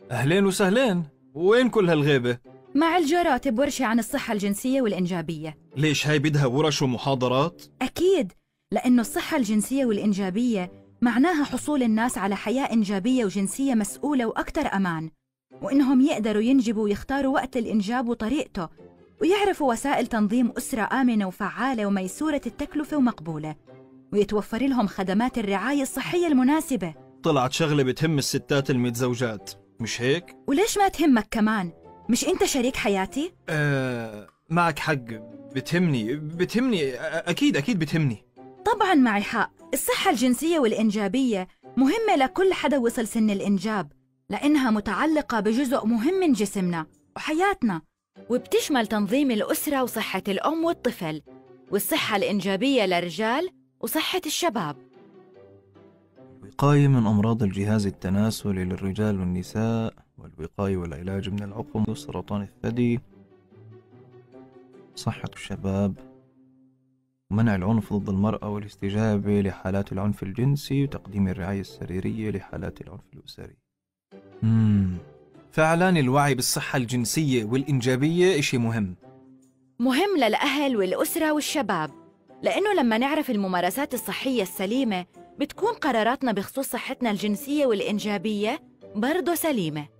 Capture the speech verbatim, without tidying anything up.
أهلين وسهلين، وين كل هالغيبة؟ مع الجو راتب ورشة عن الصحة الجنسية والإنجابية. ليش هاي بدها ورش ومحاضرات؟ أكيد، لأنه الصحة الجنسية والإنجابية معناها حصول الناس على حياة إنجابية وجنسية مسؤولة وأكثر أمان، وإنهم يقدروا ينجبوا ويختاروا وقت الإنجاب وطريقته، ويعرفوا وسائل تنظيم أسرة آمنة وفعالة وميسورة التكلفة ومقبولة، ويتوفر لهم خدمات الرعاية الصحية المناسبة. طلعت شغلة بتهم الستات المتزوجات، مش هيك؟ وليش ما تهمك كمان؟ مش أنت شريك حياتي؟ آه، معك حق، بتهمني بتهمني أكيد أكيد بتهمني. طبعاً معي حق. الصحة الجنسية والإنجابية مهمة لكل حدا وصل سن الإنجاب، لأنها متعلقة بجزء مهم من جسمنا وحياتنا، وبتشمل تنظيم الأسرة وصحة الأم والطفل، والصحة الإنجابية للرجال وصحة الشباب. الوقاية من أمراض الجهاز التناسلي للرجال والنساء، والوقاية والعلاج من العقم وسرطان الثدي، صحة الشباب، ومنع العنف ضد المرأة والاستجابة لحالات العنف الجنسي، وتقديم الرعاية السريرية لحالات العنف الأسري. مم. فعلا الوعي بالصحة الجنسية والإنجابية إشي مهم مهم للأهل والأسرة والشباب، لأنه لما نعرف الممارسات الصحية السليمة بتكون قراراتنا بخصوص صحتنا الجنسية والإنجابية برضو سليمة.